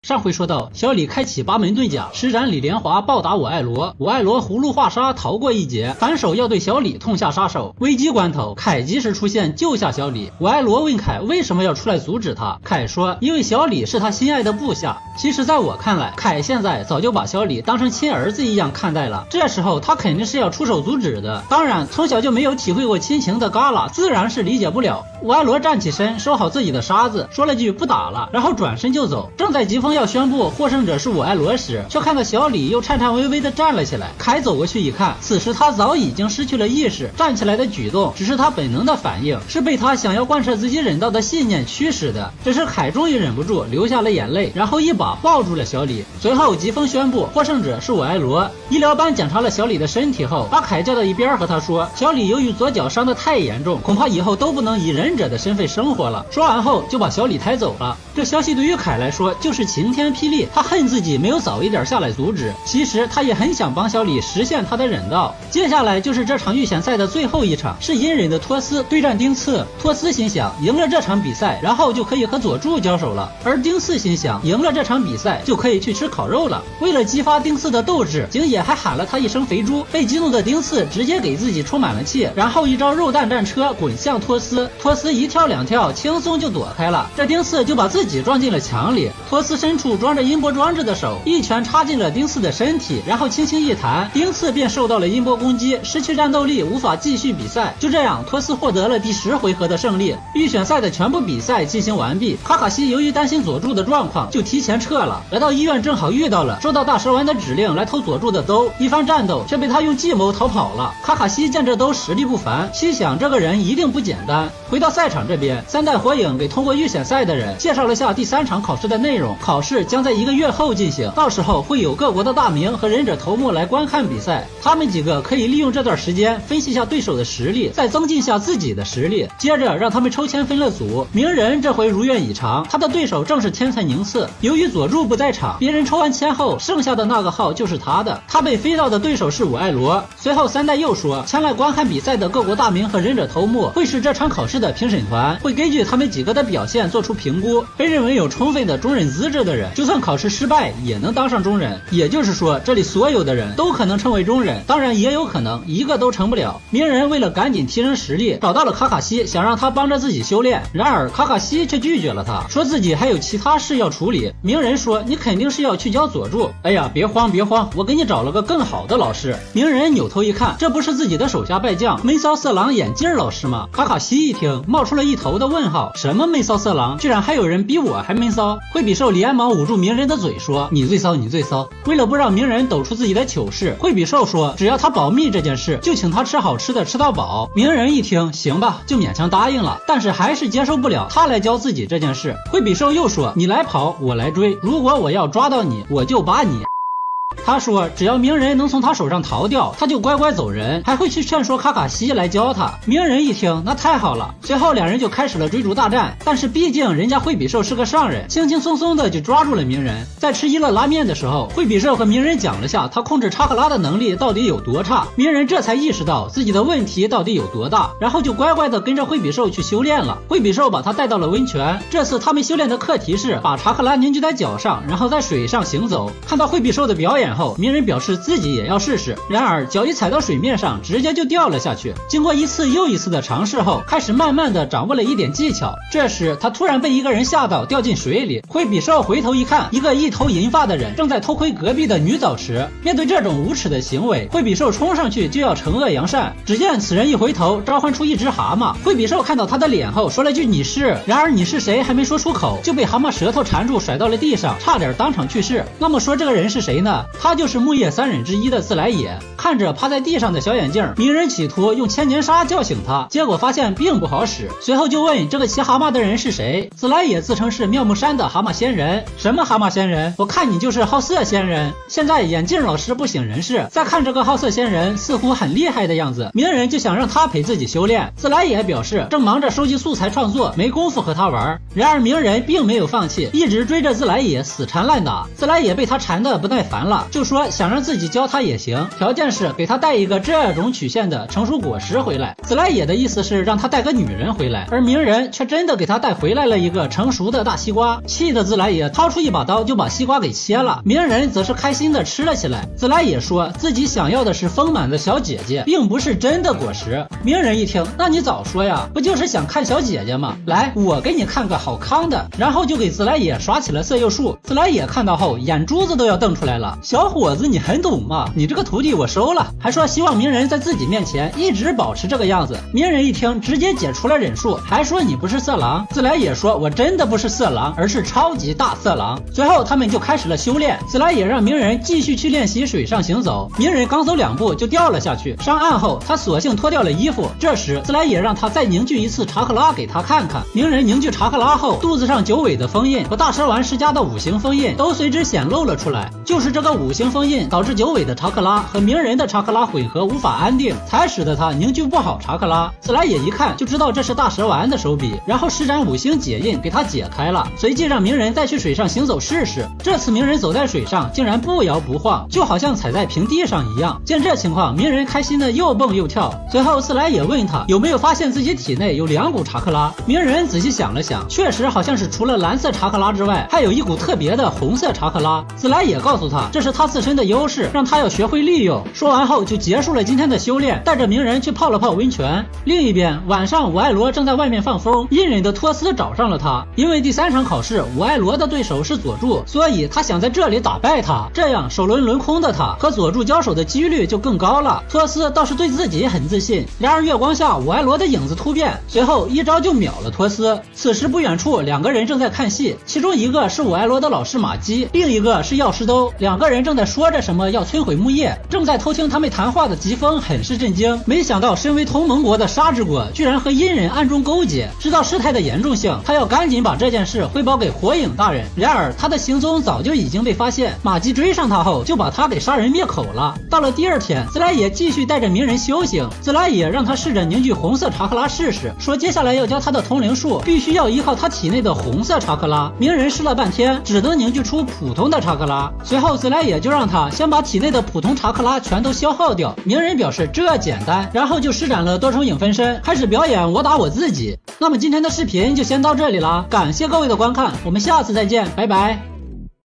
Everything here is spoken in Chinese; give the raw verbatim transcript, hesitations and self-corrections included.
上回说到，小李开启八门遁甲，施展李莲华暴打我爱罗，我爱罗葫芦画杀逃过一劫，反手要对小李痛下杀手。危机关头，凯及时出现救下小李。我爱罗问凯为什么要出来阻止他，凯说因为小李是他心爱的部下。其实在我看来，凯现在早就把小李当成亲儿子一样看待了，这时候他肯定是要出手阻止的。当然，从小就没有体会过亲情的旮旯自然是理解不了。我爱罗站起身，收好自己的沙子，说了句不打了，然后转身就走。正在疾风要宣布获胜者是我爱罗时，却看到小李又颤颤巍巍地站了起来。凯走过去一看，此时他早已经失去了意识，站起来的举动只是他本能的反应，是被他想要贯彻自己忍道的信念驱使的。这时凯终于忍不住流下了眼泪，然后一把抱住了小李。随后疾风宣布获胜者是我爱罗。医疗班检查了小李的身体后，把凯叫到一边和他说，小李由于左脚伤得太严重，恐怕以后都不能以忍者的身份生活了。说完后就把小李抬走了。这消息对于凯来说就是晴天霹雳，他恨自己没有早一点下来阻止，其实他也很想帮小李实现他的忍道。接下来就是这场预选赛的最后一场，是隐忍的托斯对战丁次。托斯心想赢了这场比赛，然后就可以和佐助交手了，而丁次心想赢了这场比赛就可以去吃烤肉了。为了激发丁次的斗志，景野还喊了他一声肥猪。被激怒的丁次直接给自己充满了气，然后一招肉弹战车滚向托斯，托斯一跳两跳轻松就躲开了，这丁次就把自己撞进了墙里。托斯伸出装着音波装置的手，一拳插进了丁次的身体，然后轻轻一弹，丁次便受到了音波攻击，失去战斗力，无法继续比赛。就这样，托斯获得了第十回合的胜利。预选赛的全部比赛进行完毕，卡卡西由于担心佐助的状况，就提前撤了。来到医院正好遇到了收到大蛇丸的指令来偷佐助的兜，一番战斗却被他用计谋逃跑了。卡卡西见这兜实力不凡，心想这个人一定不简单。回到赛场这边，三代火影给通过预选赛的人介绍了下第三场考试的内容，考试将在一个月后进行，到时候会有各国的大名和忍者头目来观看比赛，他们几个可以利用这段时间分析下对手的实力，再增进下自己的实力。接着让他们抽签分了组，鸣人这回如愿以偿，他的对手正是天才宁次。由于佐助不在场，别人抽完签后剩下的那个号就是他的，他被飞到的对手是我爱罗。随后三代又说，前来观看比赛的各国大名和忍者头目会是这场考试的评审团，会根据他们几个的表现做出评估，被认为有充分的中忍资质的人，就算考试失败也能当上中忍。也就是说，这里所有的人都可能成为中忍，当然也有可能一个都成不了。鸣人为了赶紧提升实力，找到了卡卡西，想让他帮着自己修炼，然而卡卡西却拒绝了他，说自己还有其他事要处理。鸣人说，你肯定是要去教佐助。哎呀，别慌别慌，我给你找了个更好的老师。鸣人扭头一看，这不是自己的手下败将闷骚色狼眼镜老师吗？卡卡西一听，冒出了一头的问号，什么闷骚色狼，居然还有人比我还闷骚？惠比寿连忙捂住鸣人的嘴说，你最骚你最骚。为了不让鸣人抖出自己的糗事，惠比寿说只要他保密这件事，就请他吃好吃的吃到饱。鸣人一听，行吧，就勉强答应了，但是还是接受不了他来教自己这件事。惠比寿又说，你来跑我来追，如果我要抓到你，我就把你。他说只要鸣人能从他手上逃掉，他就乖乖走人，还会去劝说卡卡西来教他。鸣人一听，那太好了。随后两人就开始了追逐大战，但是毕竟人家惠比寿是个上人，轻轻松松的就抓住了鸣人。在吃一乐拉面的时候，惠比寿和鸣人讲了下他控制查克拉的能力到底有多差，鸣人这才意识到自己的问题到底有多大，然后就乖乖的跟着惠比寿去修炼了。惠比寿把他带到了温泉，这次他们修炼的课题是把查克拉凝聚在脚上，然后在水上行走。看到惠比寿的表演后，鸣人表示自己也要试试，然而脚一踩到水面上，直接就掉了下去。经过一次又一次的尝试后，开始慢慢的掌握了一点技巧。这时他突然被一个人吓到，掉进水里。惠比寿回头一看，一个一头银发的人正在偷窥隔壁的女澡池。面对这种无耻的行为，惠比寿冲上去就要惩恶扬善。只见此人一回头，召唤出一只蛤蟆。惠比寿看到他的脸后，说了句你是，然而你是谁还没说出口，就被蛤蟆舌头缠住，甩到了地上，差点当场去世。那么说这个人是谁呢？他就是木叶三忍之一的自来也。看着趴在地上的小眼镜，鸣人企图用千年杀叫醒他，结果发现并不好使。随后就问这个骑蛤蟆的人是谁。自来也自称是妙木山的蛤蟆仙人。什么蛤蟆仙人？我看你就是好色仙人。现在眼镜老师不省人事，再看这个好色仙人似乎很厉害的样子，鸣人就想让他陪自己修炼。自来也表示正忙着收集素材创作，没工夫和他玩。然而鸣人并没有放弃，一直追着自来也死缠烂打。自来也被他缠得不耐烦了， 就说想让自己教他也行，条件是给他带一个这种曲线的成熟果实回来。自来也的意思是让他带个女人回来，而鸣人却真的给他带回来了一个成熟的大西瓜，气得自来也掏出一把刀就把西瓜给切了。鸣人则是开心的吃了起来。自来也说自己想要的是丰满的小姐姐，并不是真的果实。鸣人一听，那你早说呀，不就是想看小姐姐吗？来，我给你看个好康的。然后就给自来也耍起了色诱术。自来也看到后眼珠子都要瞪出来了，小伙子你很懂嘛，你这个徒弟我收了，还说希望鸣人在自己面前一直保持这个样子。鸣人一听直接解除了忍术，还说你不是色狼。自来也说我真的不是色狼，而是超级大色狼。随后他们就开始了修炼，自来也让鸣人继续去练习水上行走。鸣人刚走两步就掉了下去，上岸后他索性脱掉了衣服。这时自来也让他再凝聚一次查克拉给他看看。鸣人凝聚查克拉后，肚子上九尾的封印和大蛇丸施加的五行封印都随之显露了出来。就是这个五行封印导致九尾的查克拉和鸣人的查克拉混合无法安定，才使得他凝聚不好查克拉。自来也一看就知道这是大蛇丸的手笔，然后施展五行解印给他解开了，随即让鸣人再去水上行走试试。这次鸣人走在水上竟然不摇不晃，就好像踩在平地上一样。见这情况，鸣人开心的又蹦又跳。随后自来也问他有没有发现自己体内有两股查克拉。鸣人仔细想了想，确实好像是除了蓝色查克拉之外，还有一股特别的红色查克拉。自来也告诉他这是他自身的优势，让他要学会利用。说完后就结束了今天的修炼，带着鸣人去泡了泡温泉。另一边晚上，伍爱罗正在外面放风，隐忍的托斯找上了他。因为第三场考试伍爱罗的对手是佐助，所以他想在这里打败他，这样首轮轮空的他和佐助交手的几率就更高了。托斯倒是对自己很自信。然而月光下伍爱罗的影子突变，随后一招就秒了托斯。此时不远处两个人正在看戏，其中一个是伍爱罗的老师马基，另一个是药师兜。两个人正在说着什么要摧毁木叶。正在偷听他们谈话的疾风很是震惊，没想到身为同盟国的沙之国居然和阴人暗中勾结。知道事态的严重性，他要赶紧把这件事汇报给火影大人。然而他的行踪早就已经被发现，马基追上他后就把他给杀人灭口了。到了第二天，自来也继续带着鸣人修行。自来也让他试着凝聚红色查克拉试试，说接下来要教他的通灵术必须要依靠他体内的红色查克拉。鸣人试了半天只能凝聚出普通的查克拉，随后自来也就让他先把体内的普通查克拉全都消耗掉。鸣人表示这简单，然后就施展了多重影分身，开始表演我打我自己。那么今天的视频就先到这里啦，感谢各位的观看，我们下次再见，拜拜。